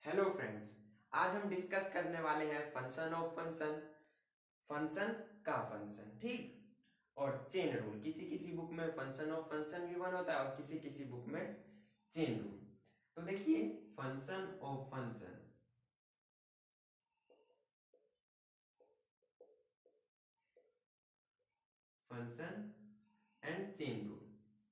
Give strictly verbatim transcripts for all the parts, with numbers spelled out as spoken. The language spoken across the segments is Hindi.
हेलो फ्रेंड्स, आज हम डिस्कस करने वाले हैं फंक्शन ऑफ फंक्शन, फंक्शन का फंक्शन, ठीक। और चेन रूल। किसी किसी बुक में फंक्शन ऑफ फंक्शन गिवन होता है और किसी किसी बुक में चेन रूल। तो देखिए, function of function, function and chain rule,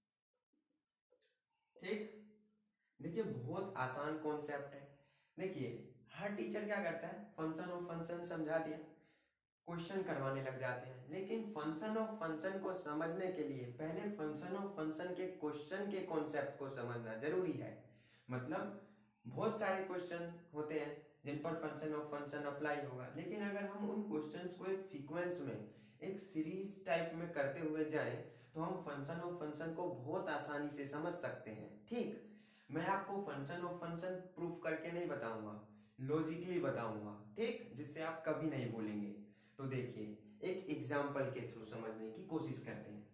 ठीक। देखिए, बहुत आसान कॉन्सेप्ट है। देखिए, हर टीचर क्या करता है, फंक्शन ऑफ फंक्शन समझा दिया, क्वेश्चन करवाने लग जाते हैं। लेकिन फंक्शन ऑफ फंक्शन को समझने के लिए पहले फंक्शन ऑफ फंक्शन के क्वेश्चन के कॉन्सेप्ट को समझना जरूरी है। मतलब बहुत सारे क्वेश्चन होते हैं जिन पर फंक्शन ऑफ फंक्शन अप्लाई होगा, लेकिन अगर हम उन क्वेश्चंस को एक सीक्वेंस में, एक सीरीज टाइप में करते हुए जाएं, तो हम फंक्शन ऑफ फंक्शन को बहुत आसानी से समझ सकते हैं, ठीक। मैं आपको फंक्शन ऑफ फंक्शन प्रूफ करके नहीं बताऊंगा, लॉजिकली बताऊंगा, ठीक, जिससे आप कभी नहीं भूलेंगे। तो देखिए, एक एग्जाम्पल के थ्रू समझने की कोशिश करते हैं।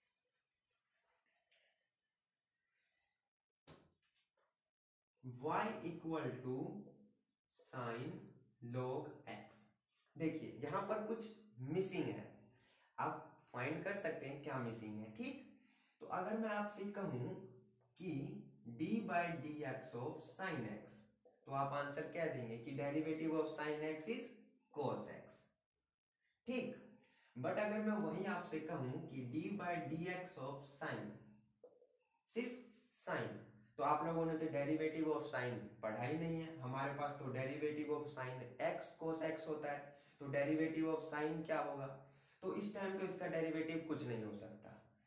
y equal to sine log x। देखिए, यहां पर कुछ मिसिंग है, आप फाइंड कर सकते हैं क्या मिसिंग है, ठीक। तो अगर मैं आपसे कहूं कि d by d x of sine x, तो आप आंसर क्या देंगे कि derivative of sine x is cos x, ठीक। बट अगर मैं वही आपसे कहूं कि d by d x of sine, सिर्फ साइन, तो आप लोगों ने तो डेरिवेटिव ऑफ साइन पढ़ा ही नहीं है। हमारे पास तो derivative of sine x cos x होता है, तो डेरिवेटिव ऑफ साइन क्या होगा? तो इस टाइम तो इसका डेरिवेटिव कुछ नहीं हो सकता।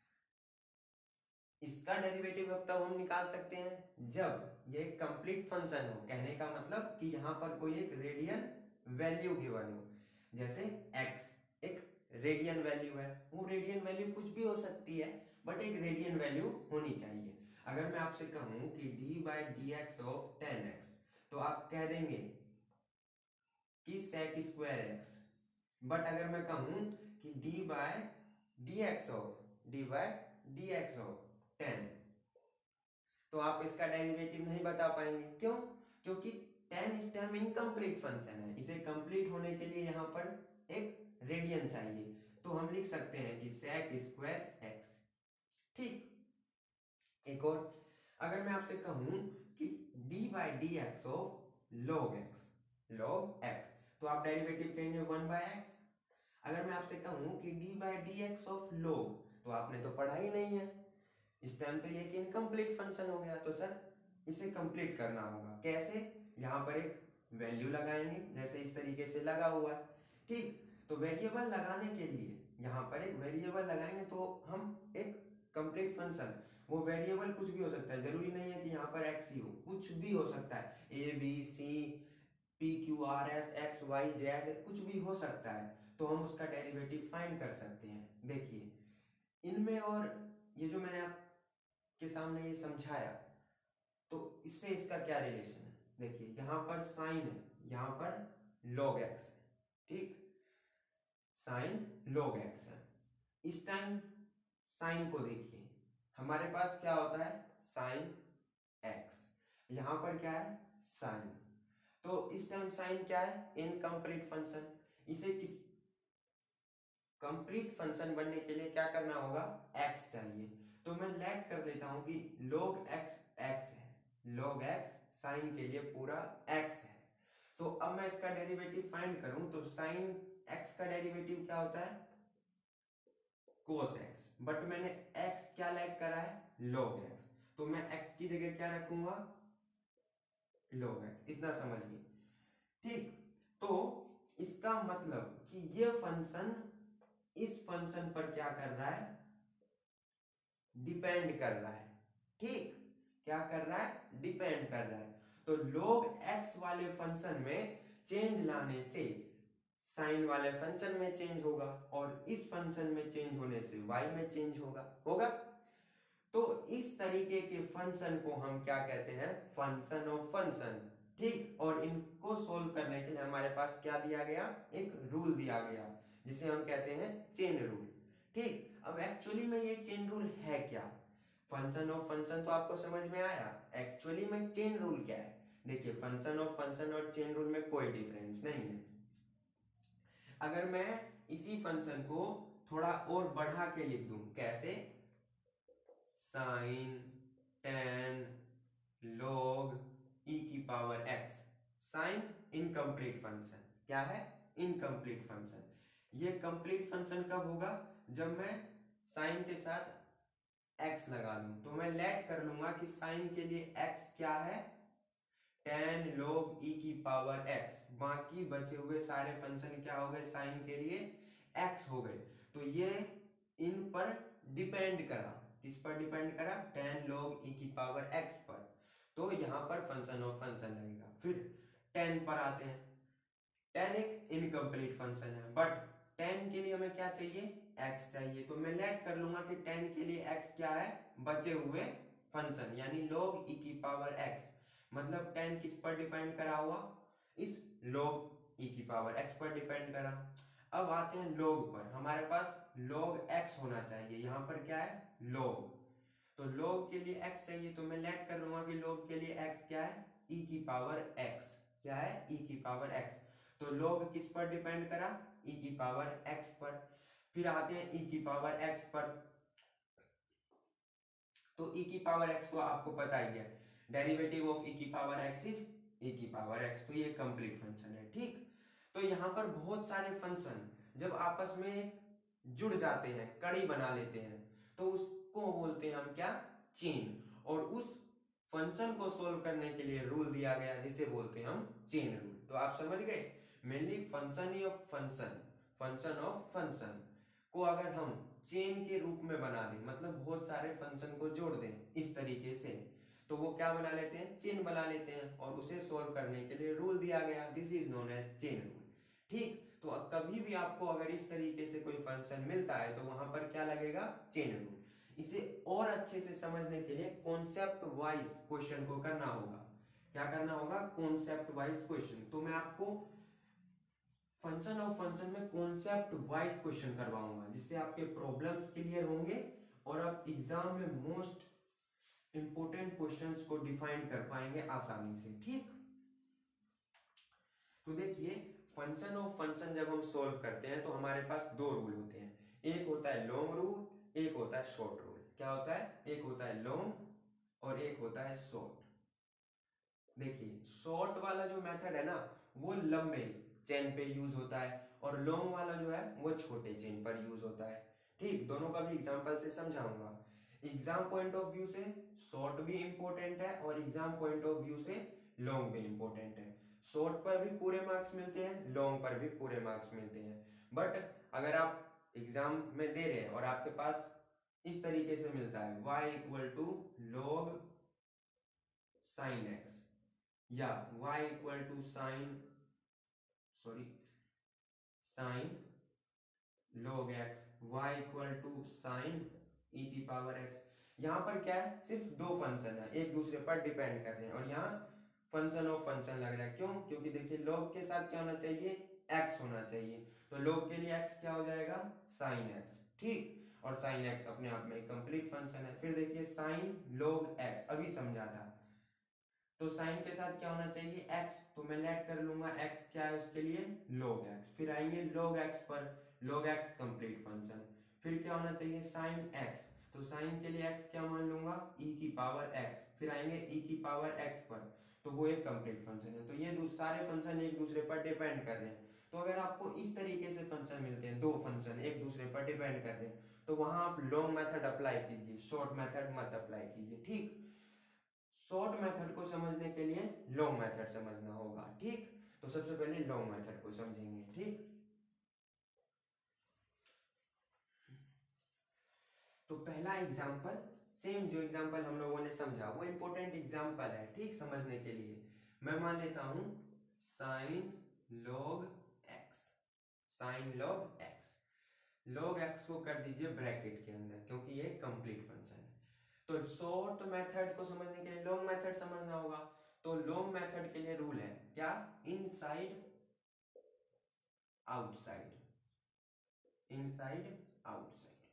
इसका डेरिवेटिव अब तब हम निकाल सकते हैं जब ये कंप्लीट फंक्शन हो। कहने का मतलब कि यहाँ पर कोई एक रेडियन वैल्यू गिवन हो, जैसे x एक रेडियन वैल्यू है, वो रेडियन वैल्यू कुछ भी हो सकती है, बट एक रेडियन वैल्यू होनी चाहिए। अगर मैं आपसे कहूं कि d by d x of tan x, तो आप कह देंगे कि sec स्क्वायर x। बट अगर मैं कहूं कि d bye d x of d bye d x of tan, तो आप इसका डेरिवेटिव नहीं बता पाएंगे। क्यों? क्योंकि टेन इस टाइम इनकम्प्लीट फंक्शन है, इसे कंप्लीट होने के लिए यहाँ पर एक रेडियन चाहिए। तो हम लिख सकते हैं कि sec स्क्वायर x, ठीक। एक और, अगर मैं आपसे कहूं कि d by d x of log x, log x, तो आप डेरिवेटिव कहेंगे वन बाय एक्स। अगर मैं आपसे कहूं कि d by d x of log, तो आपने तो पढ़ा ही नहीं है, इस टाइम तो ये एक इनकम्प्लीट फंक्शन हो गया। तो सर इसे कंप्लीट करना होगा, कैसे? यहाँ पर एक वैल्यू लगाएंगे, जैसे इस तरीके से लगा हुआ है, ठीक। तो वेरिएबल लगाने के लिए यहाँ पर एक वेरिएबल लगाएंगे, तो हम एक कंप्लीट फंक्शन, वो वेरिएबल कुछ भी हो सकता है, जरूरी नहीं है कि यहाँ पर एक्स ही हो, कुछ भी हो सकता है, A B C P Q R S X Y Z, कुछ भी हो सकता है। तो हम उसका डेरिवेटिव फाइंड कर सकते हैं। देखिए, इनमें और ये जो मैंने आपके सामने ये समझाया, तो इससे इसका क्या रिलेशन है? देखिए, यहां पर साइन है, यहां पर log x है, ठीक, साइन log x है। इस टाइम साइन को देखिए, हमारे पास क्या होता है, साइन x, यहां पर क्या है, साइन। तो इस टाइम साइन क्या है, इनकम्प्लीट फंक्शन। इसे किस कंप्लीट फंक्शन बनने के लिए क्या करना होगा, x चाहिए। तो मैं लेट कर देता हूं कि log x x है, log x साइन के लिए पूरा x है। तो अब मैं इसका डेरिवेटिव फाइंड करूं, तो साइन x का डेरिवेटिव क्या होता है, cos x, बट मैंने x क्या लेट करा है, log x, तो मैं x की जगह क्या रखूंगा, log x। इतना समझिए, ठीक। तो इसका मतलब कि ये फंक्शन इस फंक्शन पर क्या कर रहा है, डिपेंड कर रहा है, ठीक। क्या कर रहा है, डिपेंड कर रहा है। तो log x वाले फंक्शन में चेंज लाने से साइन वाले फंक्शन में चेंज होगा, और इस फंक्शन में चेंज होने से y में चेंज होगा होगा तो इस तरीके के फंक्शन को हम क्या कहते हैं, फंक्शन ऑफ फंक्शन, ठीक। और इनको सोल्व करने के लिए हमारे पास क्या दिया गया, एक रूल दिया गया, जिसे हम कहते हैं चेन रूल, ठीक। अब एक्चुअली में ये चेन रूल है क्या? फंक्शन ऑफ फंक्शन तो आपको समझ में आया, एक्चुअली में चेन रूल क्या है? देखिए फंक्शन ऑफ फंक्शन और चेन रूल में कोई डिफरेंस नहीं है। अगर मैं इसी फंक्शन को थोड़ा और बढ़ा के लिख दूं, कैसे, साइन टेन लॉग ई की power x. Sine incomplete function, क्या है, इनकम्प्लीट फंक्शन। ये कंप्लीट फंक्शन कब होगा, जब मैं साइन के साथ एक्स लगा दूं। तो मैं लेट कर लूंगा कि साइन के लिए एक्स क्या है, टेन लॉग ई की पावर एक्स। बाकी बचे हुए सारे फंक्शन क्या हो गए, साइन के लिए एक्स हो गए। तो ये इन पर डिपेंड करा, किस पर डिपेंड करा, टेन लॉग ई की पावर एक्स पर। तो यहां पर फंक्शन ऑफ फंक्शन लगेगा। फिर टेन पर आते हैं। टेन एक इनकम्प्लीट फंक्शन है, बट टेन के लिए हमें क्या चाहिए, एक्स चाहिए। तो मैं लेट कर लूंगा कि टेन के लिए एक्स क्या है, बचे हुए फंक्शन यानी log e की पावर x। मतलब टेन किस पर डिपेंड करा हुआ, इस log e की पावर x पर डिपेंड करा। अब आते हैं log पर। हमारे पास log x होना चाहिए, यहां पर क्या है, log। तो log के लिए x चाहिए, तो मैं लेट कर लूंगा कि log के लिए x क्या है, e की पावर x। क्या है, e की पावर x। तो log किस पर डिपेंड करा, e की पावर x पर। फिर आते हैं e की पावर x पर। तो e की पावर x तो आपको पता ही है, डेरिवेटिव ऑफ e की पावर x इज e की पावर x। तो ये कंप्लीट फंक्शन है, ठीक। तो यहां पर बहुत सारे फंक्शन जब आपस में जुड़ जाते हैं, कड़ी बना लेते हैं, तो उसको बोलते हैं हम क्या, चेन। और उस फंक्शन को सोल्व करने के लिए रूल दिया गया जिसे बोलते हैं हम चेन रूल। तो आप समझ गए, mainly function of function, function of function को अगर हम चेन के रूप में बना दें, मतलब बहुत सारे फंक्शन को जोड़ दें इस तरीके से, तो वो क्या बना लेते हैं, चेन बना लेते हैं। और उसे सोल्व करने के लिए रूल दिया गया, this is known as chain rule, ठीक। तो कभी भी आपको अगर इस तरीके से कोई फंक्शन मिलता है तो वहां पर क्या लगेगा, चेन रूल। इसे और अच्छे से समझने के लिए कॉन्सेप्ट वाइज क्वेश्चन को करना होगा। क्या करना होगा, कॉन्सेप्ट वाइज क्वेश्चन। तो मैं आपको फंक्शन ऑफ फंक्शन में कॉन्सेप्ट वाइज क्वेश्चन करवाऊंगा, जिससे आपके प्रॉब्लम्स क्लियर होंगे और आप एग्जाम में मोस्ट इंपोर्टेंट क्वेश्चंस को डिफाइन कर पाएंगे आसानी से, ठीक। तो देखिए फंक्शन ऑफ फंक्शन जब हम सॉल्व करते हैं तो हमारे पास दो रूल होते हैं, एक होता है लॉन्ग रूल, एक होता है शॉर्ट रूल। क्या होता है, एक होता है लॉन्ग और एक होता है शॉर्ट। देखिए शॉर्ट वाला जो मेथड है ना, वो लंबे चेन पे यूज होता है, और लॉन्ग वाला जो है वो छोटे चेन पर यूज होता है, ठीक। दोनों का भी एग्जांपल से समझाऊंगा। एग्जाम पॉइंट ऑफ व्यू से शॉर्ट भी इंपॉर्टेंट है और एग्जाम पॉइंट ऑफ व्यू से लॉन्ग भी इंपॉर्टेंट है। शॉर्ट पर भी पूरे मार्क्स मिलते हैं, लॉन्ग पर भी पूरे मार्क्स मिलते हैं। बट अगर आप एग्जाम में दे रहे हैं और आपके पास इस तरीके से मिलता है y equal to log sine x, या y equal to sine sorry sine log x, y equal to sine e की पावर x। यहां पर क्या है, सिर्फ दो फंक्शन है, एक दूसरे पर डिपेंड कर रहे हैं, और यहाँ फंक्शन ऑफ फंक्शन लग रहा है। क्यों, क्योंकि देखिए log के साथ क्या होना चाहिए, x होना चाहिए। तो log के लिए x क्या हो जाएगा, साइन x, ठीक। और साइन x अपने आप में कंप्लीट फंक्शन है। फिर देखिए साइन log x अभी समझा था, तो साइन के साथ क्या होना चाहिए, x। तो मैं लेट कर लूंगा x क्या है उसके लिए, log x। फिर आएंगे log x पर, log x कंप्लीट फंक्शन। फिर क्या होना चाहिए, साइन x। तो साइन के लिए x क्या मान लूंगा, e की पावर x। फिर आएंगे e की पावर x पर, तो वो एक कंप्लीट फंक्शन है। तो ये सारे फंक्शन एक दूसरे पर डिपेंड कर रहे हैं। तो अगर आपको इस तरीके से फंक्शन मिलते हैं, दो फंक्शन एक दूसरे पर डिपेंड कर रहे हैं, तो वहां आप लॉन्ग मेथड अप्लाई कीजिए, शॉर्ट मेथड मत अप्लाई कीजिए, ठीक। शॉर्ट मेथड को समझने के लिए लॉन्ग मेथड समझना होगा, ठीक। तो सबसे पहले लॉन्ग मेथड को समझेंगे, ठीक। तो पहला एग्जांपल, सेम जो एग्जांपल हम लोगों ने समझा वो इंपॉर्टेंट एग्जांपल है, ठीक, समझने के लिए। मैं मान लेता हूं sine log x, sine log x। log x को कर दीजिए ब्रैकेट के अंदर, क्योंकि ये कंप्लीट फंक्शन है। तो शॉर्ट मेथड को समझने के लिए लॉन्ग मेथड समझना होगा। तो लॉन्ग मेथड के लिए रूल है क्या, इनसाइड आउटसाइड, इनसाइड आउटसाइड,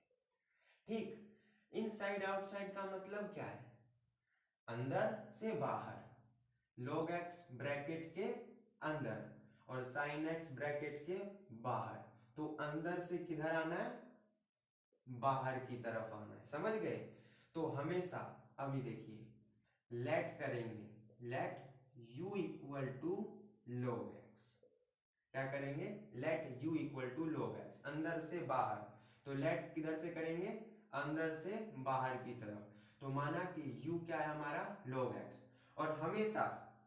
ठीक। इनसाइड आउटसाइड का मतलब क्या है, अंदर से बाहर। log x ब्रैकेट के अंदर और sin x ब्रैकेट के बाहर। तो अंदर से किधर आना है, बाहर की तरफ आना है, समझ गए। तो हमेशा अभी देखिए लेट करेंगे, let u equal to log x, क्या करेंगे, let u equal to log x, अंदर से बाहर। तो लेट किधर से करेंगे, अंदर से बाहर की तरफ। तो माना कि u क्या है हमारा, log x, और हमेशा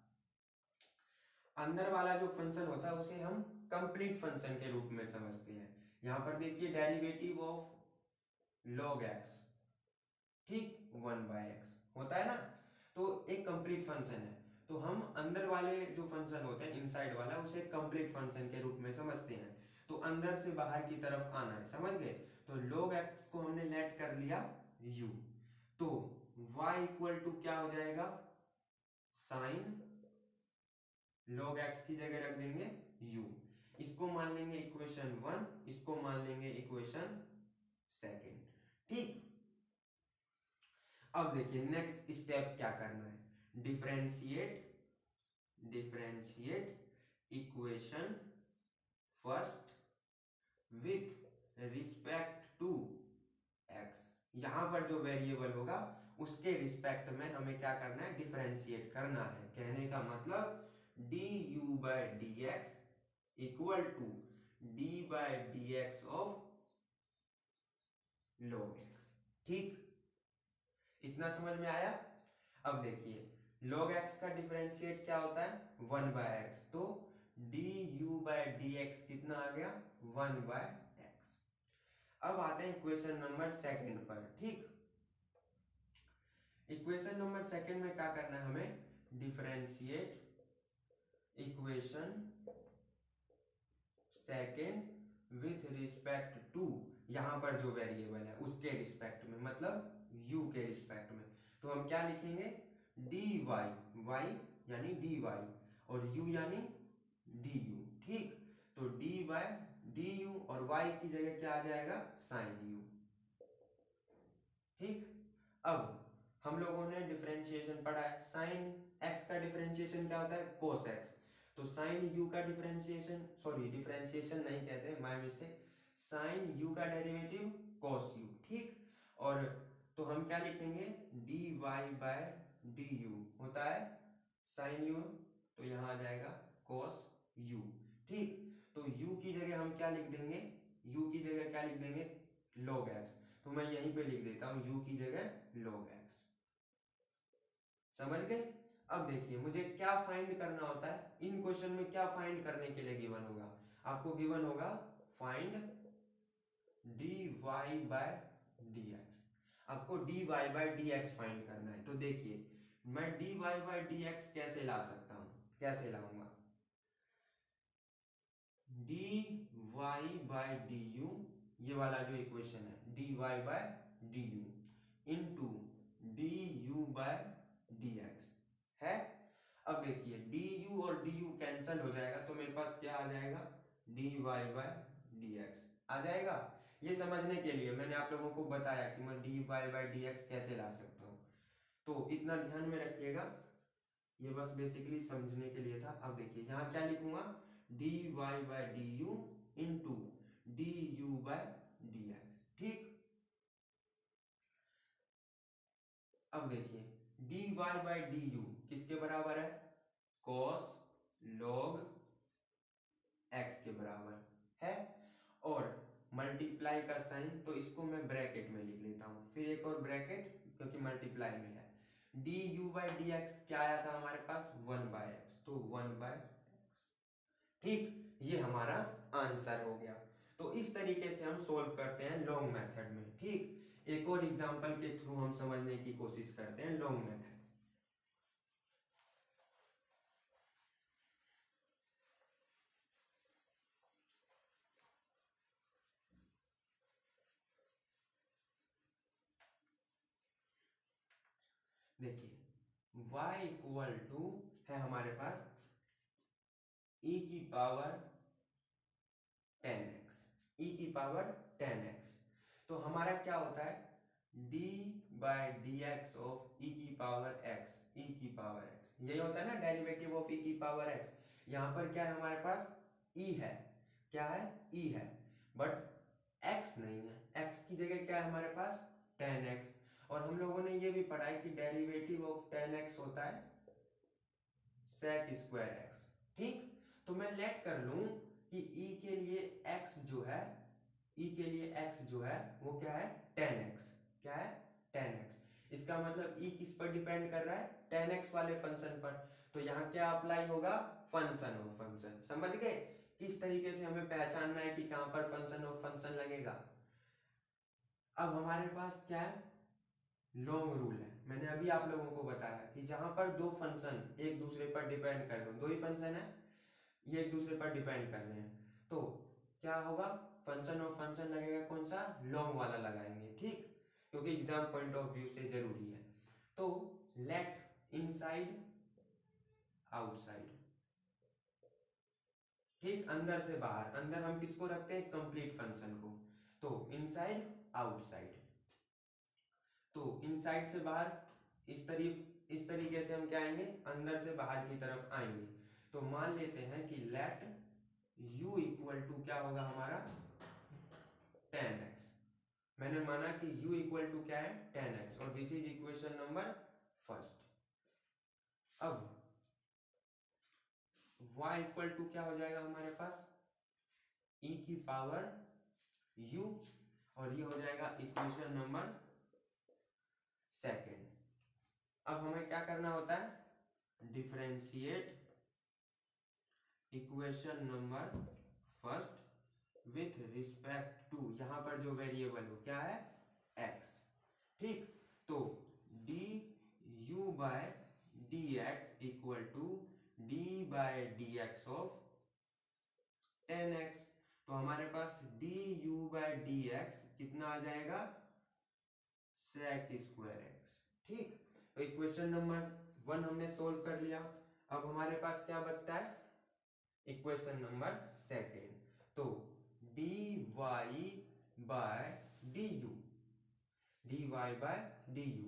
अंदर वाला जो फंक्शन होता है उसे हम कंप्लीट फंक्शन के रूप में समझते हैं। यहां पर देखिए डेरिवेटिव ऑफ log x, ठीक, वन बाय एक्स होता है ना, तो एक कंप्लीट फंक्शन है। तो हम अंदर वाले जो फंक्शन होते हैं इनसाइड वाला, उसे कंप्लीट फंक्शन के रूप में समझते हैं। तो अंदर से बाहर की तरफ आना है, समझ गए। तो log x को हमने लेट कर लिया u, तो y इक्वल टू क्या हो जाएगा, साइन log x की जगह रख देंगे u, इसको मान लेंगे इक्वेशन वन, इसको मान लेंगे इक्वेशन सेकेंड, ठीक। अब देखिए नेक्स्ट स्टेप क्या करना है, differentiate differentiate equation first with respect to x। यहां पर जो वेरिएबल होगा उसके रिस्पेक्ट में हमें क्या करना है, डिफरेंशिएट करना है। कहने का मतलब d u by d x equal to d by d x of log x, ठीक, इतना समझ में आया। अब देखिए log x का डिफरेंशिएट क्या होता है, वन बाय एक्स, तो d u by d x कितना आ गया, वन बाय एक्स। अब आते हैं इक्वेशन नंबर सेकंड पर, ठीक। इक्वेशन नंबर सेकंड में क्या करना है हमें, differentiate equation second with respect to, यहां पर जो वेरिएबल है उसके रिस्पेक्ट में, मतलब u के रिस्पेक्ट में। तो हम क्या लिखेंगे, dy, y यानी dy और u यानी du, ठीक। तो dy du और y की जगह क्या आ जाएगा, sin u, ठीक। अब हम लोगों ने डिफरेंशिएशन पढ़ा है, sin x का डिफरेंशिएशन क्या होता है, cos x। तो sin u का डिफरेंशिएशन, सॉरी डिफरेंशिएशन नहीं कहते, माय मिस्टेक, sin u का डेरिवेटिव cos u, ठीक। और तो हम क्या लिखेंगे, dy बाय du होता है sin u, तो यहां आ जाएगा cos u, ठीक। तो u की जगह हम क्या लिख देंगे, u की जगह क्या लिख देंगे, log x। तो मैं यहीं पे लिख देता हूं u की जगह log x, समझ गए। अब देखिए मुझे क्या फाइंड करना होता है, इन क्वेश्चन में क्या फाइंड करने के लिए गिवन होगा, आपको गिवन होगा फाइंड dy बाय dx, आपको dy बाय dx फाइंड करना है। तो देखिए मैं dy बाय dx कैसे ला सकता हूं, कैसे लाऊंगा, dy बाय du, ये वाला जो इक्वेशन है dy by du into du by dx है। अब देखिए du और du कैंसल हो जाएगा, तो मेरे पास क्या आ जाएगा, dy बाय dx आ जाएगा। ये समझने के लिए मैंने आप लोगों को बताया कि मैं dy बाय dx कैसे ला सकता हूं, तो इतना ध्यान में रखिएगा, ये बस बेसिकली समझने के लिए था। अब देखिए यहाँ क्या लिखूंगा, dy by du into du by dx, ठीक। अब देखिए dy बाय du किसके बराबर है, cos log x के बराबर है, और मल्टीप्लाई का साइन, तो इसको मैं ब्रैकेट में लिख लेता हूं, फिर एक और ब्रैकेट क्योंकि मल्टीप्लाई में है। du बाय dx क्या आया था हमारे पास, वन बाय एक्स, तो वन बाय एक्स, ठीक। ये हमारा आंसर हो गया। तो इस तरीके से हम सोल्व करते हैं लॉन्ग मेथड में, ठीक। एक और एग्जांपल के थ्रू हम समझने की कोशिश करते हैं लॉन्ग मेथड। देखिए y इक्वल टू है हमारे पास e की पावर टेन एक्स, e की पावर टेन एक्स। तो हमारा क्या होता है, d bye d x of e की पावर x, e की पावर x, यही होता है ना डेरिवेटिव ऑफ ई की पावर एक्स। यहाँ पर क्या है हमारे पास ई है, क्या है ई है, बट एक्स नहीं है। एक्स की जगह क्या है हमारे पास टेन एक्स। और हम लोगों ने ये भी पढ़ा है कि डेरिवेटिव ऑफ टेन एक्स होता है सेक स्क्वायर एक्स। ठीक, तो मैं लेट कर लूं कि ई के लिए एक्स जो है, ई के लिए एक्स जो है वो क्या है टेन एक्स, क्या है टेन एक्स। इसका मतलब ई किस पर डिपेंड कर रहा है, टेन एक्स वाले फंक्शन पर। तो यहाँ क्या अप्लाई होगा, फंक्शन ऑफ फंक्शन। समझ गए किस तरीके से हमें पहचानना है कि कहां पर फंक्शन ऑफ फंक्शन लगेगा। अब हमारे पास क्या है, लॉन्ग रूल है। मैंने अभी आप लोगों को बताया कि जहां पर दो फंक्शन एक दूसरे पर डिपेंड कर रहे हो, दो ही फंक्शन है ये एक दूसरे पर डिपेंड कर रहे हैं, तो क्या होगा, फंक्शन ऑफ फंक्शन लगेगा कौन सा, लॉन्ग वाला लगाएंगे। ठीक, क्योंकि एग्जाम पॉइंट ऑफ व्यू से जरूरी है। तो लेट इनसाइड आउटसाइड, ठीक, अंदर से बाहर। अंदर हम किसको रखते हैं, कंप्लीट फंक्शन को। तो इनसाइड आउटसाइड, तो इनसाइड से बाहर, इस तरीके इस तरीके से हम क्या आएंगे, अंदर से बाहर की तरफ आएंगे। तो मान लेते हैं कि लेट u इक्वल टू क्या होगा हमारा टेन एक्स। मैंने माना कि u इक्वल टू क्या है टेन एक्स, और this is equation number first. अब y इक्वल टू क्या हो जाएगा हमारे पास e की पावर u, और ये हो जाएगा इक्वेशन नंबर सेकेंड। अब हमें क्या करना होता है, differentiate equation number first with respect to, यहां पर जो वेरिएबल हो क्या है x। ठीक, तो d u by d x equal to d by d x of tan x. तो हमारे पास d u by d x कितना आ जाएगा, सेक स्क्वायर एक्स। ठीक, तो इक्वेशन नंबर वन हमने सोल्व कर लिया। अब हमारे पास क्या बचता है, इक्वेशन नंबर सेकेंड। तो d y by d u, d y by d u.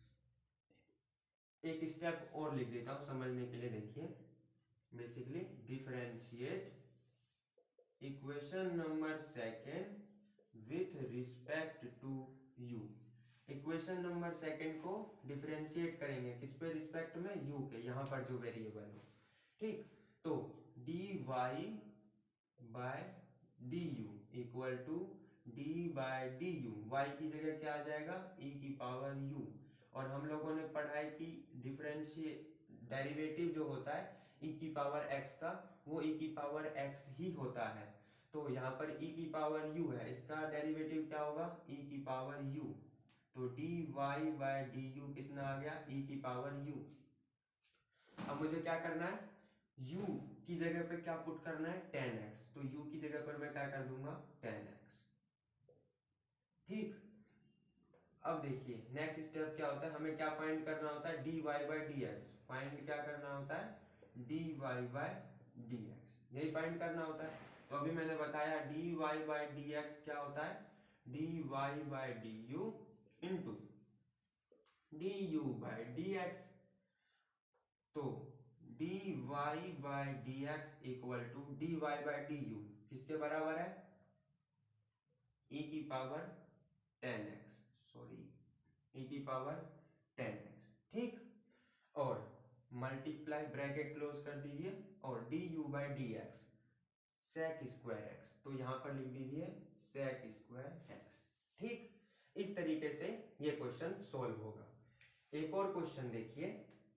एक स्टेप और लिख देता हूं समझने के लिए, देखिए basically differentiate equation number second with respect to u. Equation number second को डिफरेंशिएट करेंगे किस पे, रिस्पेक्ट में u के, यहां पर जो वेरिएबल हो। ठीक, तो d y by d u equal to d by d u. Y की जगह क्या आ जाएगा, e की पावर u। और हम लोगों ने पढ़ा है कि डिफरेंशिएट डेरिवेटिव जो होता है e की पावर x का, वो e की पावर x ही होता है। तो यहाँ पर e की पावर u है, इसका डेरिवेटिव क्या होगा, e की पावर u। तो d y by d u कितना आ गया, e की पावर u। अब मुझे क्या करना है, u की जगह पे क्या पुट करना है, टेन एक्स। तो u की जगह पर मैं क्या कर दूंगा, टेन एक्स। ठीक, अब देखिए नेक्स्ट स्टेप क्या होता है, हमें क्या फाइंड करना होता है, d y by d x. Find क्या करना होता है, d y by d x, यही फाइंड करना होता है। तो अभी मैंने बताया d y by d x क्या होता है, d y by d u into d u by d x. तो d y by d x equal to d y by d u किसके बराबर है, e की power tan x, sorry e की पावर टेन एक्स। ठीक, और मल्टीप्लाई ब्रैकेट क्लोज कर दीजिए, और d u by d x sec square x. तो यहां पर लिख दीजिए सेक स्क्वायर एक्स। ठीक, इस तरीके से ये क्वेश्चन सॉल्व होगा। एक और क्वेश्चन देखिए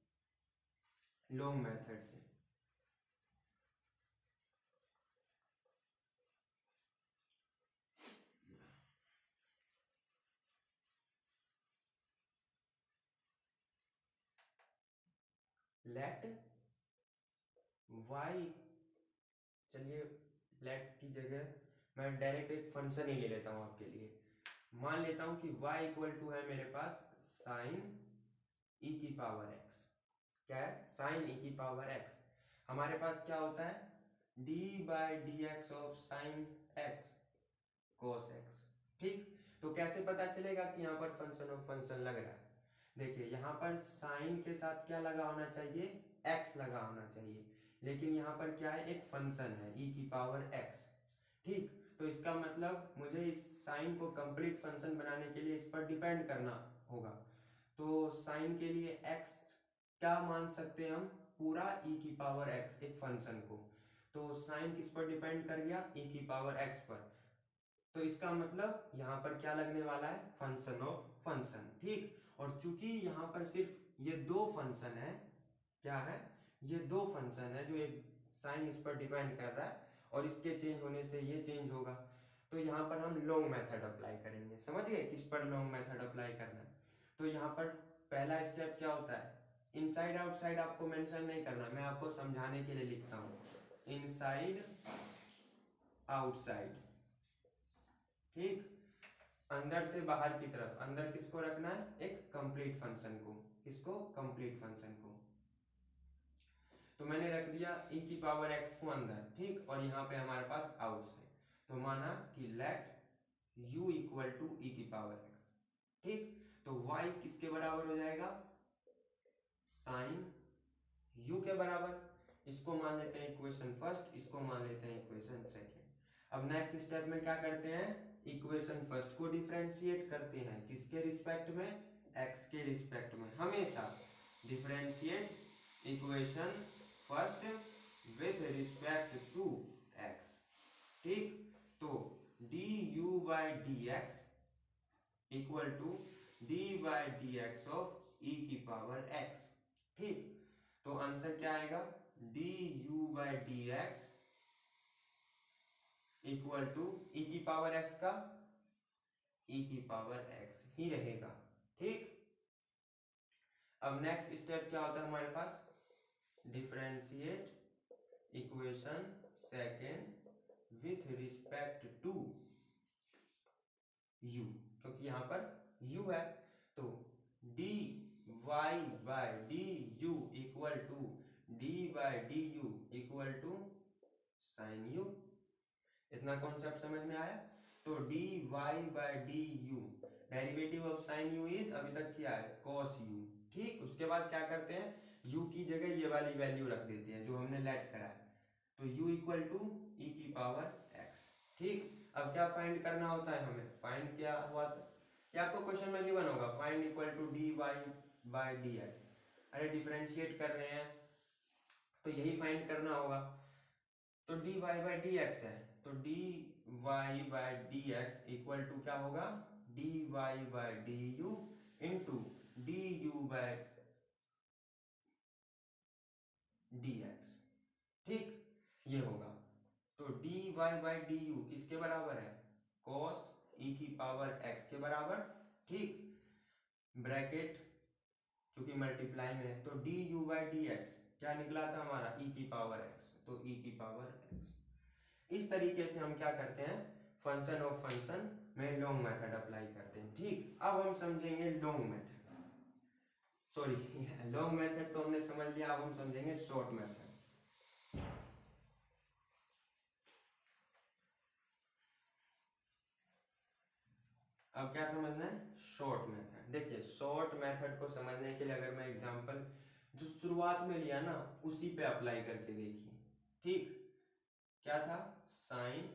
लॉन्ग मेथड से। लेट y, चलिए लेट की जगह मैं डायरेक्ट एक फंक्शन ही ले लेता हूं आपके लिए। मान लेता हूं कि y इक्वल टू है मेरे पास साइन e की पावर x। क्या है, साइन e की पावर x। हमारे पास क्या होता है, d bye d x of sine x cos x। ठीक, तो कैसे पता चलेगा कि यहाँ पर फंक्शन ऑफ फंक्शन लग रहा है, देखिए यहाँ पर साइन के साथ क्या लगा होना चाहिए, एक्स लगा होना चाहिए, लेकिन यहाँ पर क्या है, एक फंक्शन है e की पावर x, ठीक। तो इसका मतलब मुझे इस साइन को कंप्लीट फंक्शन बनाने के लिए इस पर डिपेंड करना होगा। तो साइन के लिए x क्या मान सकते हैं हम, पूरा e की पावर x एक फंक्शन को। तो साइन किस पर डिपेंड कर गया, e की पावर x पर। तो इसका मतलब यहाँ पर क्या लगने वाला है, फंक्शन ऑफ फंक्शन, ठीक। और चूंकि यहाँ पर सिर्फ ये दो फंक्शन है, क्या है, ये दो फंक्शन है जो एक साइन इस पर डिपेंड कर रहा है और इसके चेंज होने से ये चेंज होगा। तो यहाँ पर हम लॉन्ग मेथड अप्लाई करेंगे, समझ गए किस पर लॉन्ग मेथड अप्लाई करना है। तो यहाँ पर पहला स्टेप क्या होता है, इनसाइड आउटसाइड आपको मेंशन नहीं करना, मैं आपको समझाने के लिए लिखता हूँ, इनसाइड आउटसाइड, ठीक। अंदर से बाहर की तरफ, अंदर किसको रखना है, एक कंप्लीट फंक्शन को, किसको, कंप्लीट फंक्शन को। तो मैंने रख दिया e की पावर x को अंदर, ठीक, और यहाँ पे हमारे पास आउटसाइड। तो माना कि let u equal to e की पावर x, ठीक। तो y किसके बराबर हो जाएगा, साइन u के बराबर। इसको मान लेते हैं इक्वेशन फर्स्ट, इसको मान लेते हैं इक्वेशन सेकेंड। अब नेक्स्ट स्टेप में क्या करते हैं, इक्वेशन फर्स्ट को डिफरेंशिएट करते हैं, किसके रिस्पेक्ट में, x के रिस्पेक्ट में। हमेशा differentiate equation first with respect to x, ठीक। तो d u by d x equal to d by d x of e की पावर x, ठीक। तो आंसर क्या आएगा, d u by d x equal to e की पावर x का e की पावर x ही रहेगा, ठीक। अब नेक्स्ट स्टेप क्या होता है हमारे पास, differentiate equation second with respect to u, क्योंकि यहां पर u है। तो dy by d u equal to d by d u equal to sine u। इतना कॉन्सेप्ट समझ में आया। तो dy by d u, derivative of sine u is, अभी तक क्या है, cos u, ठीक। उसके बाद क्या करते हैं, u की जगह ये वाली वैल्यू रख देते हैं जो हमने लेट करा है। तो u इक्वल टू e की पावर x, ठीक। अब क्या फाइंड करना होता है हमें, फाइंड क्या हुआ था, या आपको क्वेश्चन में गिवन होगा, find equal to d y by d x. अरे डिफरेंशिएट कर रहे हैं तो यही फाइंड करना होगा। तो d y by d x है, तो d y by d x equal to क्या होगा, d y by d u into d u by d x, ठीक, ये होगा। तो d y by d u किसके बराबर है, cos e की पावर x के बराबर, ठीक। ब्रैकेट चूंकि मल्टीप्लाई में है, तो d u by d x क्या निकला था हमारा, e की पावर x, तो e की पावर x। इस तरीके से हम क्या करते हैं, फंक्शन ऑफ फंक्शन में लॉन्ग मेथड अप्लाई करते हैं, ठीक। अब हम समझेंगे long method, sorry long method तो हमने समझ लिया, अब हम समझेंगे शॉर्ट मेथड। अब क्या समझना है, शॉर्ट मेथड। देखिए शॉर्ट मेथड को समझने के लिए अगर मैं एग्जांपल जो शुरुआत में लिया ना उसी पे अप्लाई करके देखिए, ठीक। क्या था, sine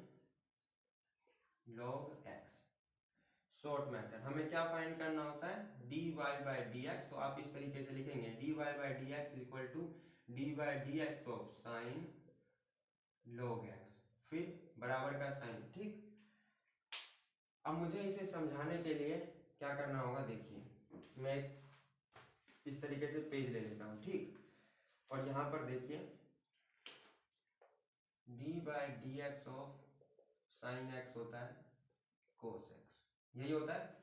log x, short method. हमें क्या फाइंड करना होता है, d y by d x. तो आप इस तरीके से लिखेंगे, d y by d x equal to d by d x of sine log x, फिर बराबर का साइन, ठीक। अब मुझे इसे समझाने के लिए क्या करना होगा, देखिए मैं इस तरीके से पेज ले लेता हूं, ठीक। और यहां पर देखिए d by d x of sine x होता है कोस एक्स, यही होता है।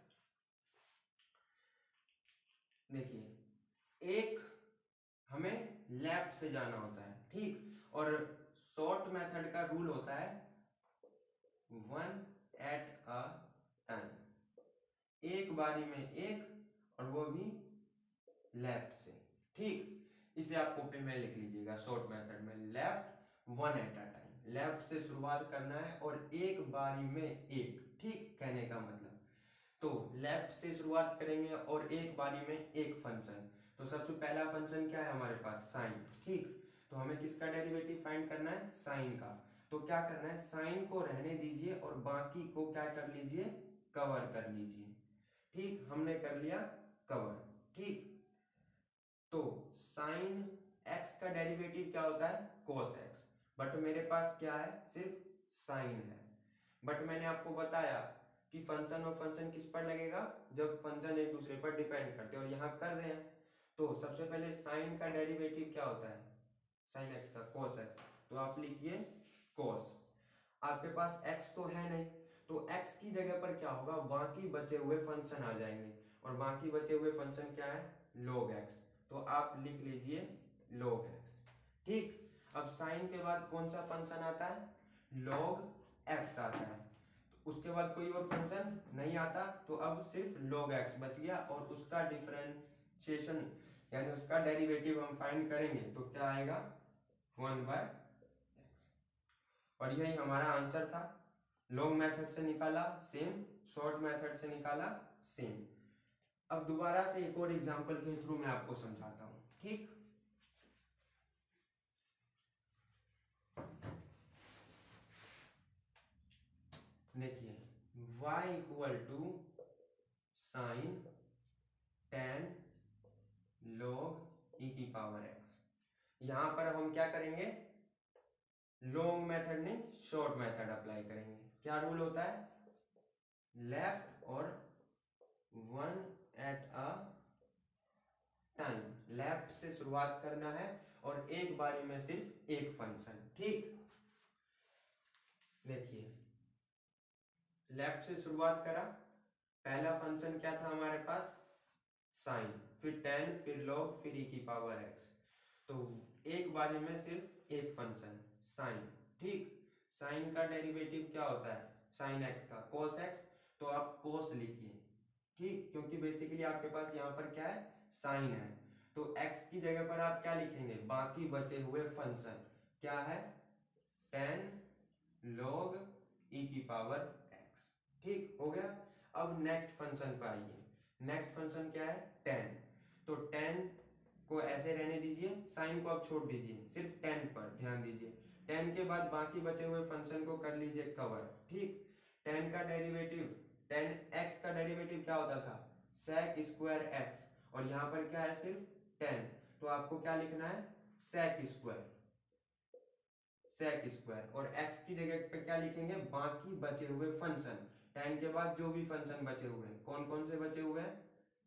देखिए एक हमें लेफ्ट से जाना होता है, ठीक। और शॉर्ट मेथड का रूल होता है वन एट अ टाइम, एक बारी में एक, और वो भी लेफ्ट से, ठीक। इसे आप कॉपी में लिख लीजिएगा, शॉर्ट मेथड में left one at a time, left से शुरुआत करना है और एक बारी में एक, ठीक, कहने का मतलब। तो लेफ्ट से शुरुआत करेंगे और एक बारी में एक फंक्शन। तो सबसे पहला फंक्शन क्या है हमारे पास, साइन। ठीक, तो हमें किसका डेरिवेटिव फाइंड करना है, साइन का। तो क्या करना है, साइन को रहने दीजिए और बाकी को क्या कर लीजिए, कवर कर लीजिए। ठीक, हमने कर लिया कवर। ठीक, तो साइन एक्स का डेरिवेटिव क्या होता है, कोस एक्स। बट मेरे पास क्या है, सिर्फ साइन है। बट मैंने आपको बताया कि फंक्शन और फंक्शन किस पर लगेगा, जब फंक्शन एक दूसरे पर डिपेंड करते हैं, और यहां कर रहे हैं। तो सबसे पहले साइन का डेरिवेटिव क्या होता है, साइन एक्स का कोस एक्स। तो आप लिखिए कोस। आपके पास x तो है नहीं, तो x की जगह पर क्या होगा, बाकी बचे हुए फंक्शन आ जाएंगे, और बाकी बचे हुए फंक्शन क्या है, log x। तो आप लिख लीजिए log x। ठीक, अब साइन के बाद कौन सा फंक्शन आता है, log x आता है। तो उसके बाद कोई और फंक्शन नहीं आता, तो अब सिर्फ log x बच गया, और उसका डिफरेंशिएशन यानी उसका डेरिवेटिव हम फाइंड करेंगे तो क्या आएगा, वन बाय एक्स। और यही हमारा आंसर था। लॉन्ग मेथड से निकाला सेम, शॉर्ट मेथड से निकाला सेम। अब दोबारा से एक और एग्जांपल के थ्रू मैं आपको समझाता हूं। ठीक, देखिए y equal to sine tan log e की पावर x। यहां पर हम क्या करेंगे, लॉन्ग मेथड नहीं शॉर्ट मेथड अप्लाई करेंगे। क्या रूल होता है, लेफ्ट और one at a time. Left से शुरुआत करना है और एक बारी में सिर्फ एक फंक्शन। ठीक, देखिए लेफ्ट से शुरुआत करा, पहला फंक्शन क्या था हमारे पास, साइन, फिर टेन, फिर लॉग, फिर e की पावर x। तो एक बारी में सिर्फ एक फंक्शन साइन। ठीक, साइन का डेरिवेटिव क्या होता है, साइन x का cos x। तो आप cos लिखिए। ठीक, क्योंकि बेसिकली आपके पास यहाँ पर क्या है, साइन है। तो x की जगह पर आप क्या लिखेंगे, बाकी बचे हुए फंक्शन क्या है, टेन log e की पावर x। ठीक हो गया। अब नेक्स्ट फंक्शन पर आइए। नेक्स्ट फंक्शन क्या है, टेन। तो टेन को ऐसे रहने दीजिए, साइन को आप छोड़ दीजिए, सिर्फ टेन पर ध्यान दीजिए। टेन के बाद बाकी बचे हुए फंक्शन को कर लीजिए कवर। ठीक, टेन का डेरिवेटिव, टेन एक्स का डेरिवेटिव क्या होता था, sec स्क्वायर एक्स, और यहां पर क्या है, सिर्फ टेन। तो आपको क्या लिखना है, sec स्क्वायर, sec स्क्वायर, और x की जगह पे क्या लिखेंगे, बाकी बचे हुए फंक्शन। टेन के बाद जो भी फंक्शन बचे हुए हैं, कौन कौन से बचे हुए हैं,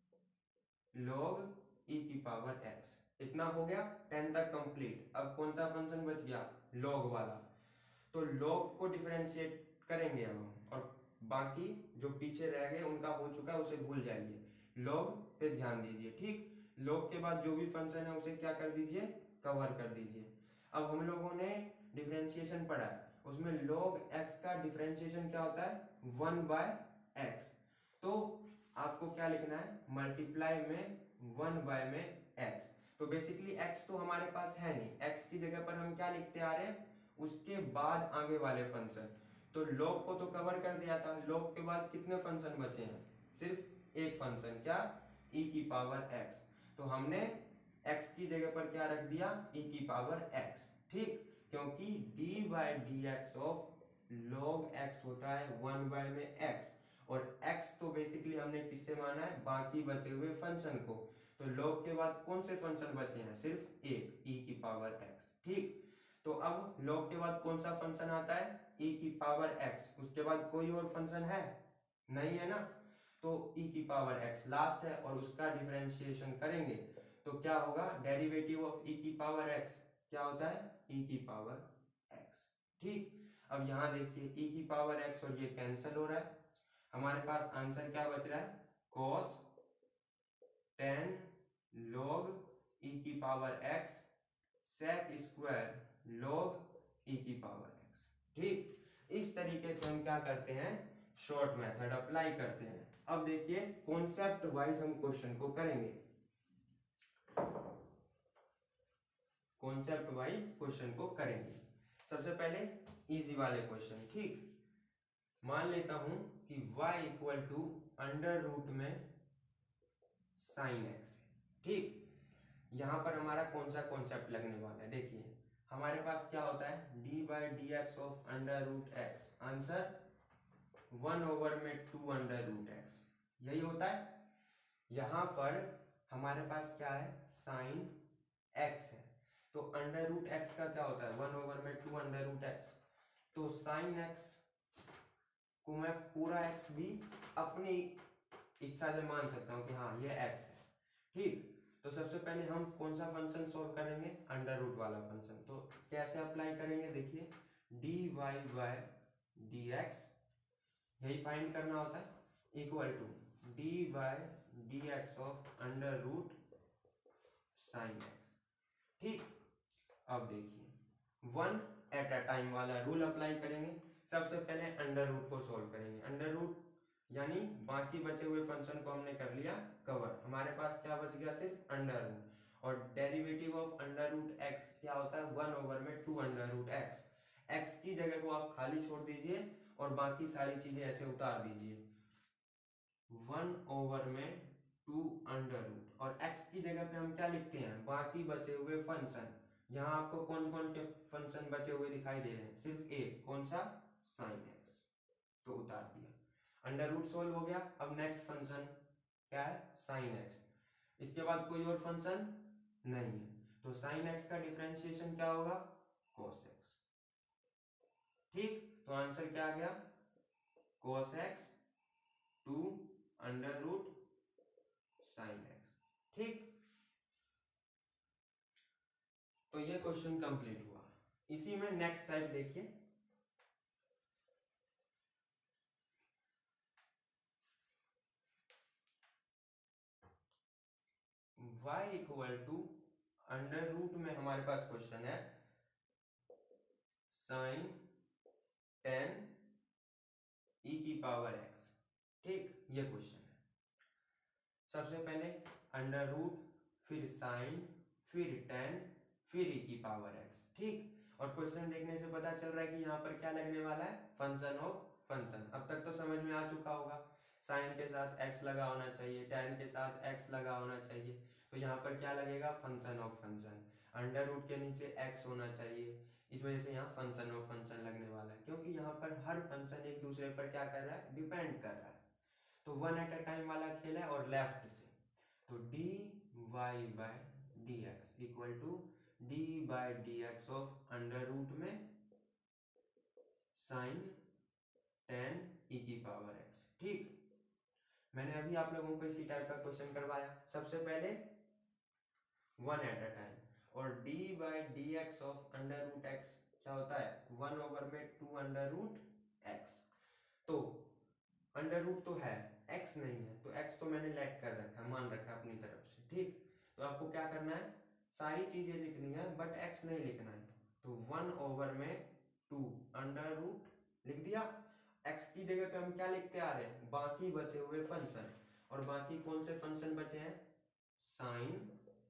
log e की पावर x। इतना हो गया, टेन तक कंप्लीट। अब कौन सा फंक्शन बच गया, log वाला। तो log को डिफरेंशिएट करेंगे अब हम, और बाकी जो पीछे रह गए उनका हो चुका है उसे भूल जाइए। log पे ध्यान दीजिए। ठीक, log के बाद जो भी फंक्शन है उसे क्या कर दीजिए, कवर कर दीजिए। अब हम लोगों ने डिफरेंशिएशन पढ़ा है, उसमें log x का डिफरेंशिएशन क्या होता है, वन बाय एक्स। तो आपको क्या लिखना है, मल्टीप्लाई में वन बाय में x। तो बेसिकली x तो हमारे पास है नहीं, x की जगह पर हम क्या लिखते आ रहे हैं, उसके बाद आगे वाले फंक्शन। तो log को तो कवर कर दिया था, log के बाद कितने फंक्शन बचे हैं, सिर्फ एक फंक्शन, क्या, e की पावर x। तो हमने x की जगह पर क्या रख दिया, e की पावर x। ठीक, क्योंकि d bye d x of log x होता है वन बाय में x, और x तो बेसिकली हमने किससे माना है, बाकी बचे हुए फंक्शन को। तो log के बाद कौन से फंक्शन बचे हैं, सिर्फ एक, e की पावर x। ठीक, तो अब log के बाद कौन सा फंक्शन आता है, e की पावर x। उसके बाद कोई और फंक्शन है नहीं, है ना। तो e की पावर x लास्ट है, और उसका डिफरेंशिएशन करेंगे तो क्या होगा, डेरिवेटिव ऑफ e की पावर x क्या होता है, e की पावर x। ठीक, अब यहां देखिए e की पावर x और ये कैंसिल हो रहा है, हमारे पास आंसर क्या बच रहा है, cos टेन log e की power x sec square log e की पावर x। ठीक, इस तरीके से हम क्या करते हैं, शॉर्ट मेथड अप्लाई करते हैं। अब देखिए कॉन्सेप्ट वाइज हम क्वेश्चन को करेंगे, कॉन्सेप्ट वाइज क्वेश्चन को करेंगे। सबसे पहले इजी वाले क्वेश्चन। ठीक, मान लेता हूं कि y equal to under root में साइन एक्स है। ठीक, यहां पर हमारा कौन सा कॉन्सेप्ट लगने वाला है, देखिए हमारे पास क्या होता है, d by d x of under root x, answer one over में टू अंडर रूट एक्स, यही होता है। यहां पर हमारे पास क्या है, साइन एक्स है, तो अंडर रूट एक्स का क्या होता है, वन ओवर में टू अंडर रूट एक्स। तो साइन एक्स को मैं पूरा एक्स भी अपनी इच्छा से मान सकता हूं कि हाँ ये एक्स है। ठीक, तो सबसे पहले हम कौन सा फंक्शन सॉल्व करेंगे, अंडर रूट वाला फंक्शन। तो कैसे अप्लाई करेंगे, देखिए d y by d x, यही फाइंड करना होता है, equal to d by d x of under root sine x. ठीक, अब देखिए वन एट अ टाइम वाला रूल अप्लाई करेंगे। सबसे पहले अंडर रूट को सोल्व करेंगे, अंडर रूट यानी बाकी बचे हुए फंक्शन को हमने कर लिया कवर, हमारे पास क्या बच गया, सिर्फ अंडर रूट। और derivative of under root x क्या होता है, वन ओवर में two under root x. X की जगह को आप खाली छोड़ दीजिए और बाकी सारी चीजें ऐसे उतार दीजिए, वन ओवर में टू अंडर रूट, और एक्स की जगह पे हम क्या लिखते हैं, बाकी बचे हुए फंक्शन। यहाँ आपको कौन कौन के फंक्शन बचे हुए दिखाई दे रहे हैं, सिर्फ एक, कौन सा, साइन एक्स, तो उतार दिया, अंडर रूट सोल्व हो गया। अब नेक्स्ट फंक्शन क्या है, साइन एक्स, इसके बाद कोई और फंक्शन नहीं है, तो साइन एक्स का डिफरेंशिएशन क्या होगा, cos x। ठीक, तो आंसर क्या आ गया, cos x two under root sine x. ठीक, तो ये क्वेश्चन कंप्लीट हुआ। इसी में नेक्स्ट टाइप देखिए, y equal to under root में हमारे पास क्वेश्चन है साइन टेन ई की पावर x। ठीक, ये क्वेश्चन है। सबसे पहले अंडर रूट, फिर साइन, फिर टेन, फिर ई की पावर x। ठीक, और क्वेश्चन देखने से पता चल रहा है कि यहाँ पर क्या लगने वाला है, फंक्शन ऑफ फंक्शन। अब तक तो समझ में आ चुका होगा, साइन के साथ x लगा होना चाहिए, टेन के साथ x लगा होना चाहिए, तो यहाँ पर क्या लगेगा, function of function. Under root के नीचे x होना चाहिए, इस वजह से यहाँ फंक्शन ऑफ फंक्शन लगने वाला है, क्योंकि यहाँ पर हर फंक्शन एक दूसरे पर क्या कर रहा है, डिपेंड कर रहा है। तो वन एट अ टाइम वाला खेल है, और लेफ्ट से, तो d y by d x equal to d by d x of under root में साइन टेन ई की पावर एक्स। ठीक, मैंने अभी आप लोगों को इसी टाइप का क्वेश्चन करवाया, सबसे पहले वन एट अ टाइम, और d by d x of under root x क्या होता है, वन ओवर में टू अंडर रूट एक्स। तो अंडर रूट तो है, एक्स नहीं है, तो एक्स तो मैंने लेट कर रखा, मान रखा अपनी तरफ से। ठीक, तो आपको क्या करना है, सारी चीजें लिखनी है बट एक्स नहीं लिखना है, तो वन ओवर में टू अंडर रूट लिख दिया। एक्स की जगह पे हम क्या लिखते आ रहे हैं, बाकी बचे हुए फंक्शन, और बाकी कौन से फंक्शन बचे हैं, साइन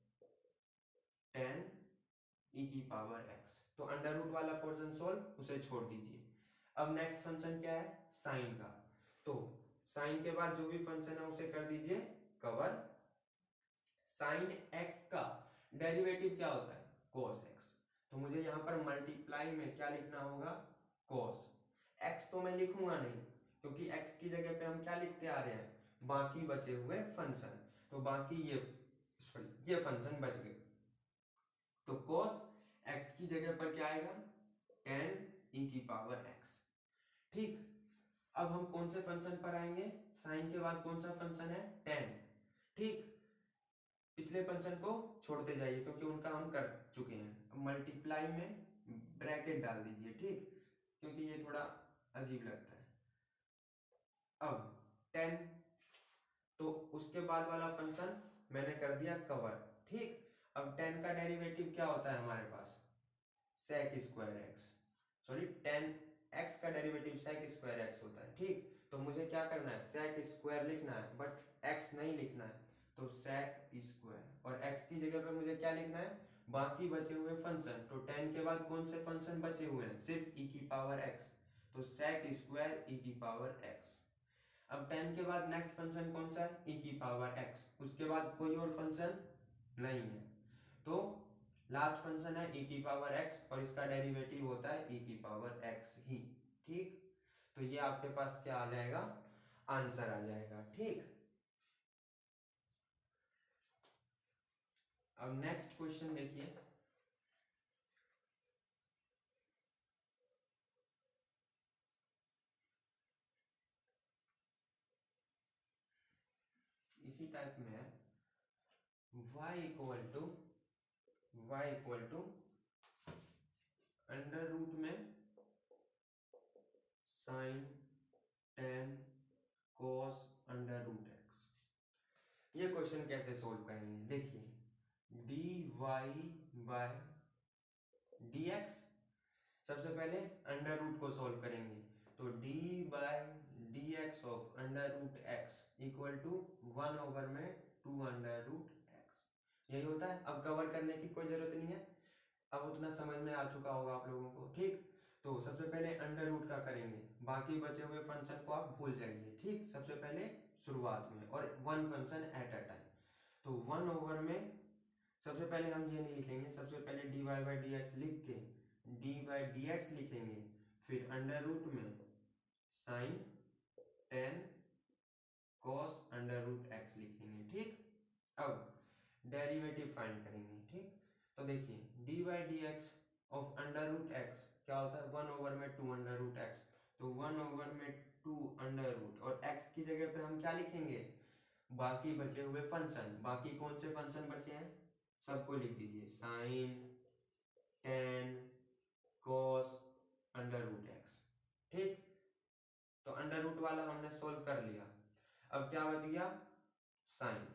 टेन ई की पावर एक्स। तो अंडर रूट वाला पोर्शन सोल्व, उसे छोड़ दीजिए। अब नेक्स्ट फंक्शन क्या है, साइन का, तो साइन के बाद जो भी फंक्शन है उसे कर दीजिए कवर। साइन एक्स का डेरिवेटिव क्या होता है, कोस एक्स, तो मुझे यहाँ पर मल्टीप्लाई में क्या लिखना होगा, कोस एक्स। तो मैं लिखूंगा नहीं, क्योंकि एक्स की जगह पे हम क्या लिखते आ रहे हैं, बाकी बचे हुए फंक्शन, तो बाकी ये सॉरी ये फंक्शन बच गए, तो कोस एक्स की जगह पर क्या आएगा, टेन ई की पावर एक्स। ठीक, अब हम कौन से फंक्शन पर आएंगे, साइन के बाद कौन सा फंक्शन है, टेन। ठीक, पिछले फंक्शन को छोड़ते जाइए क्योंकि उनका हम कर चुके हैं। अब मल्टीप्लाई में ब्रैकेट डाल दीजिए, ठीक, क्योंकि ये थोड़ा अजीब लगता है। अब टेन, तो उसके बाद वाला फंक्शन मैंने कर दिया कवर। ठीक, अब टेन का डेरिवेटिव क्या होता है हमारे पास, sec square x, sorry tan x का डेरिवेटिव सेक स्क्वायर एक्स होता है। ठीक, तो मुझे क्या करना है, सेक स्क्वायर लिखना है बट एक्स नहीं लिखना है, तो सेक स्क्वायर, और एक्स की जगह पे मुझे क्या लिखना है, बाकी बचे हुए फंक्शन। तो टेन के बाद कौन से फंक्शन बचे हुए हैं, सिर्फ ई की पावर एक्स, तो सेक स्क्वायर ई की पावर एक्स। अब टेन के बाद नेक्स्ट फंक्शन कौन सा है, e की पावर x, उसके बाद कोई और फंक्शन नहीं है, तो लास्ट फंक्शन है e की पावर x और इसका डेरिवेटिव होता है e की पावर x ही। ठीक, तो ये आपके पास क्या आ जाएगा, आंसर आ जाएगा। ठीक, अब नेक्स्ट क्वेश्चन देखिए, इसी टाइप में है, y equal to y equal to under root में sine tan cos under root x. ये क्वेश्चन कैसे सोल्व करेंगे, देखिए d y by d x, सबसे पहले अंडर रूट को सोल्व करेंगे, तो d by d x of under root x equal to one over में टू अंडर रूट एक्स, यही होता है। अब कवर करने की कोई जरूरत नहीं है, अब उतना समझ में आ चुका होगा आप लोगों को। ठीक, तो सबसे पहले अंडर रूट का करेंगे, बाकी बचे हुए फंक्शन को आप भूल जाइए। ठीक, सबसे पहले शुरुआत में, और one function at a time, तो वन ओवर में सबसे पहले हम ये नहीं लिखेंगे, सबसे पहले d y by d x लिख के डी बाई डी एक्स लिखेंगे, फिर अंडर रूट में sine tan cos under root x लिखेंगे। ठीक, अब डेरिवेटिव फाइंड करेंगे। ठीक, तो देखिए d by d x of under root x क्या होता है, वन ओवर में टू अंडर रूट एक्स, तो वन ओवर में टू अंडर रूट, और एक्स की जगह पे हम क्या लिखेंगे, बाकी बचे हुए फंक्शन। बाकी कौन से फंक्शन बचे हैं, सबको लिख दीजिए, sine tan cos under root x. ठीक, तो अंडर रूट वाला हमने सोल्व कर लिया, अब क्या बच गया, साइन।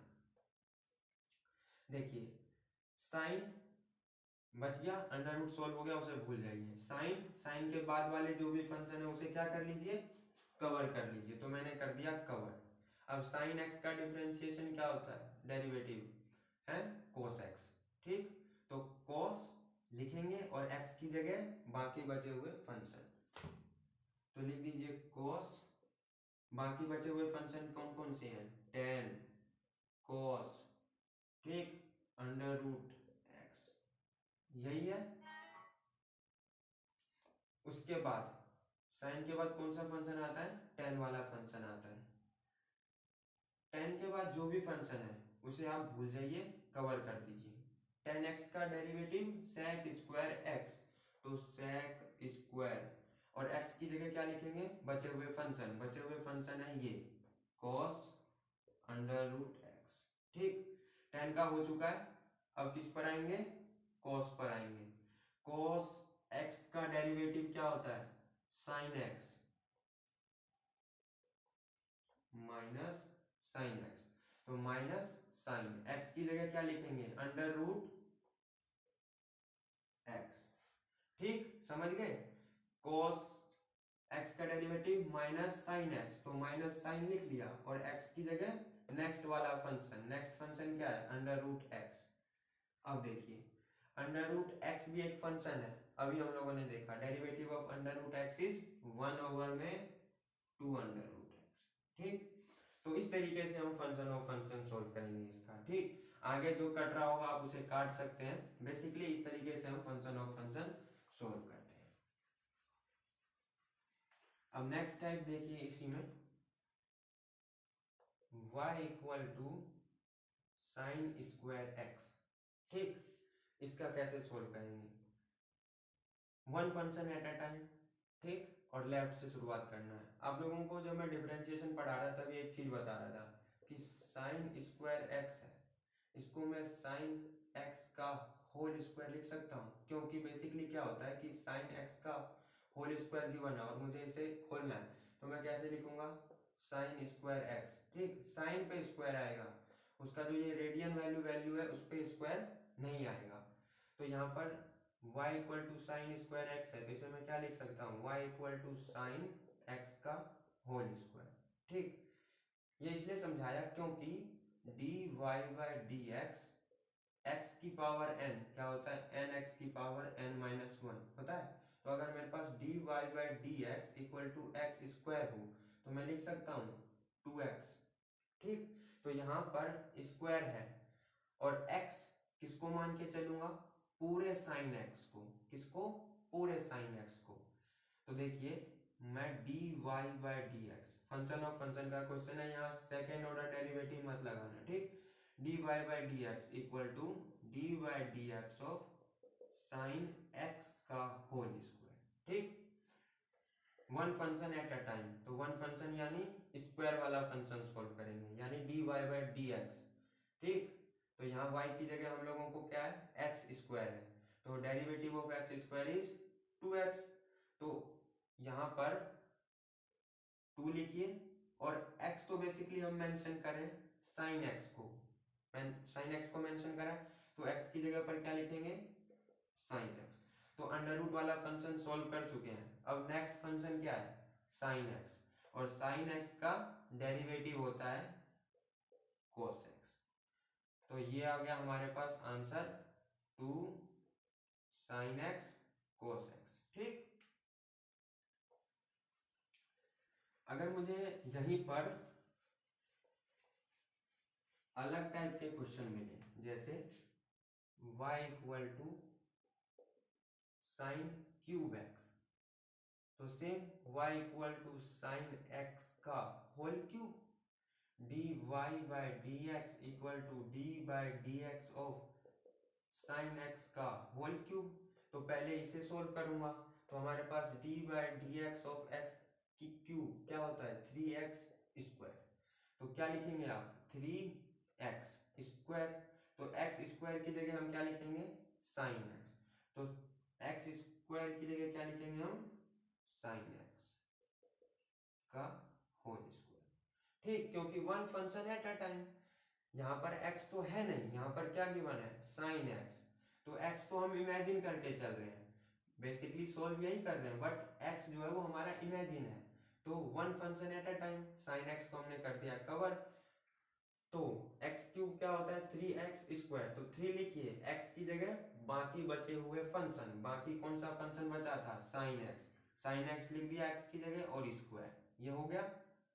देखिए साइन बच गया, अंडर रूट सोल्व हो गया, उसे भूल जाइए। साइन, साइन के बाद वाले जो भी फंक्शन है उसे क्या कर लीजिए, कवर कर लीजिए, तो मैंने कर दिया कवर। अब साइन एक्स का डिफरेंशिएशन क्या होता है, डेरिवेटिव है कोस एक्स। ठीक, तो कोस लिखेंगे और एक्स की जगह बाकी बचे हुए फंक्शन, तो लिख दीजिए कोस, बाकी बचे हुए फंक्शन कौन कौन से हैं, टेन कोस, ठीक, अंडर रूट एक्स, यही है। उसके बाद साइन के बाद कौन सा फंक्शन आता है, टेन वाला फंक्शन आता है। टेन के बाद जो भी फंक्शन है उसे आप भूल जाइए, कवर कर दीजिए। टेन एक्स का डेरिवेटिव सेक स्क्वायर एक्स, तो सेक स्क्वायर, और एक्स की जगह क्या लिखेंगे, बचे हुए फंक्शन, बचे हुए फंक्शन है ये कॉस अंडर रूट एक्स। ठीक, टेन का हो चुका है, अब किस पर आएंगे, कॉस पर आएंगे। कॉस एक्स का डेरिवेटिव क्या होता है, sine x minus sine x, तो माइनस साइन, एक्स की जगह क्या लिखेंगे, अंडर रूट एक्स। ठीक, समझ गए, कॉस एक्स का डेरिवेटिव माइनस साइन एक्स, तो माइनस साइन लिख लिया, और एक्स की जगह नेक्स्ट वाला फंक्शन, नेक्स्ट फंक्शन क्या है, अंडर रूट एक्स। अब देखिए अंडर रूट एक्स भी एक फंक्शन है, अभी हम लोगों ने देखा derivative of under root x is one over में टू अंडर रूट एक्स। ठीक, तो इस तरीके से हम फंक्शन ऑफ फंक्शन सोल्व करेंगे इसका। ठीक, आगे जो कट रहा होगा आप उसे काट सकते हैं, बेसिकली इस तरीके से हम फंक्शन ऑफ फंक्शन सोल्व करते हैं। अब नेक्स्ट टाइप देखिए, इसी में y equal to sine square x. ठीक, इसका कैसे सोल्व करेंगे, one function at a time. ठीक, और लेफ्ट से शुरुआत करना है। आप लोगों को जब मैं डिफरेंशिएशन पढ़ा रहा था, एक चीज बता रहा था कि साइन स्क्वायर एक्स है, इसको मैं साइन एक्स का होल स्क्वायर लिख सकता हूँ, क्योंकि बेसिकली क्या होता है कि साइन एक्स का होल स्क्वायर गिवन है और मुझे इसे खोलना है, तो मैं कैसे लिखूंगा, साइन स्क्वायर एक्स। ठीक, साइन पे स्क्वायर आएगा, उसका जो ये रेडियन वैल्यू वैल्यू है उस पर स्क्वायर नहीं आएगा, तो यहाँ पर y equal to sine square x है, तो इसे मैं क्या लिख सकता हूँ, y equal to sine x का होल स्क्वायर। ठीक, ये इसलिए समझाया क्योंकि d y by d x, x की पावर n क्या होता है, एन एक्स की पावर n माइनस वन होता है, तो अगर मेरे पास d y by d x equal to x square हो, तो मैं लिख सकता हूँ टू एक्स। ठीक, तो यहाँ पर स्क्वायर है और x किसको मान के चलूंगा, पूरे साइन x को, किसको, पूरे साइन x को। तो देखिए मैं d y by d x, function of function का क्वेश्चन है, यहाँ सेकेंड ऑर्डर डेरिवेटिव मत लगाना। ठीक, d y by d x equal to d by d x of sine x का होल स्क्वायर। ठीक, one function at a time, तो वन फंक्शन यानी स्क्वायर वाला फंक्शन सॉल्व करेंगे, यानी d y by d x. ठीक, तो यहाँ y की जगह हम लोगों को क्या है, एक्स स्क्वायर है, तो derivative of x square is two x. तो यहाँ पर टू लिखिए और x तो बेसिकली हम मेंशन करें साइन x को, साइन x को मेंशन करें, तो x की जगह पर क्या लिखेंगे, साइन x। तो अंडर रूट वाला फंक्शन सॉल्व कर चुके हैं। अब नेक्स्ट फंक्शन क्या है, साइन x, और साइन x का डेरिवेटिव होता है कोस x। तो ये आ गया हमारे पास answer two sine x cos x। ठीक, अगर मुझे यहीं पर अलग टाइप के क्वेश्चन मिले, जैसे y equal to sine cube x, तो same y equal to sine x का whole cube, d y by d x equal to d by d x of sine x का होल क्यूब। तो पहले इसे सोल्व करूंगा, तो हमारे पास d by d x of x की क्यूब क्या होता है, थ्री एक्स स्क्वायर। तो क्या लिखेंगे आप, थ्री एक्स स्क्वायर। तो एक्स स्क्वायर की जगह हम क्या लिखेंगे, साइन एक्स। तो एक्स स्क्वायर की जगह क्या लिखेंगे हम, साइन एक्स का होल स्क्वायर। ठीक, क्योंकि वन फंक्शन है एट अ टाइम, यहाँ पर x तो है नहीं, यहाँ पर क्या गिवन है, साइन x। तो x तो हम इमेजिन करके चल रहे हैं, बेसिकली सोल्व यही कर रहे हैं, बट x जो है वो हमारा इमेजिन है। तो one function at a time, sine x को हमने कर दिया कवर। तो x क्यूब क्या होता है, थ्री एक्स स्क्वायर। तो थ्री लिखिए, x की जगह बाकी बचे हुए फंक्शन, बाकी कौन सा फंक्शन बचा था, साइन x, साइन x लिख दिया x की जगह और स्क्वायर, ये हो गया।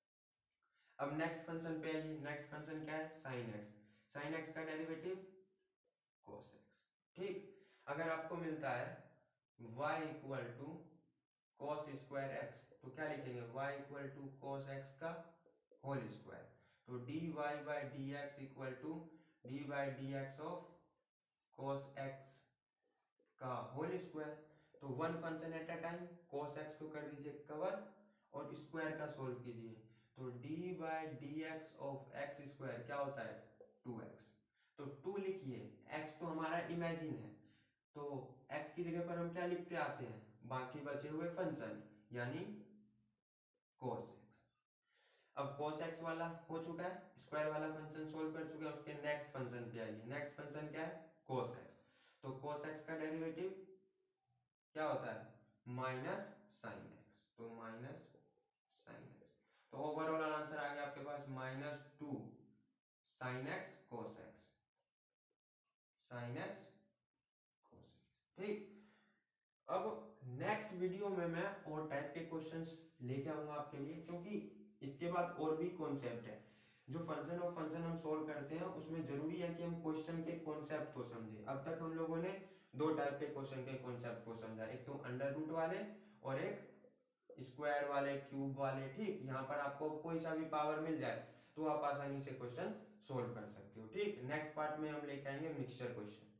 अब नेक्स्ट फंक्शन पे आइए, नेक्स्ट फंक्शन क्या है, साइन एक्स, साइन एक्स का डेरिवेटिव कोस एक्स। ठीक, अगर आपको मिलता है y equal to cos square x, तो क्या लिखेंगे, y equal to cos x का होल स्क्वायर। तो d y by d x equal to d by d x of cos x का होल स्क्वायर। तो one function at a time, cos x को कर दीजिए कवर और स्क्वायर का सोल्व कीजिए। तो d by d x of x square क्या होता है, टू एक्स। तो टू लिखिए, x तो हमारा इमेजिन है, तो x की जगह पर हम क्या लिखते आते हैं, बाकी बचे हुए फंक्शन, यानी cos x। अब cos x वाला हो चुका है, स्क्वायर वाला फंक्शन सोल्व कर चुके हैं, उसके नेक्स्ट फंक्शन पे आइए। नेक्स्ट फंक्शन क्या है, cos x। तो cos x का डेरिवेटिव क्या होता है, माइनस साइन x। तो माइनस साइन x, तो ओवरऑल आंसर आ गया आपके पास minus two sine x cos x, sine x cos x. ठीक, अब नेक्स्ट वीडियो में मैं और टाइप के क्वेश्चंस लेके आऊंगा आपके लिए, क्योंकि इसके बाद और भी कॉन्सेप्ट है। जो फंक्शन और फंक्शन हम सोल्व करते हैं उसमें जरूरी है कि हम क्वेश्चन के कॉन्सेप्ट को समझे। अब तक हम लोगों ने दो टाइप के क्वेश्चन के कॉन्सेप्ट को समझा, एक तो अंडर रूट वाले और एक स्क्वायर वाले, क्यूब वाले। ठीक, यहाँ पर आपको कोई सा भी पावर मिल जाए तो आप आसानी से क्वेश्चन सोल्व कर सकते हो। ठीक, नेक्स्ट पार्ट में हम लेके आएंगे मिक्सचर क्वेश्चन।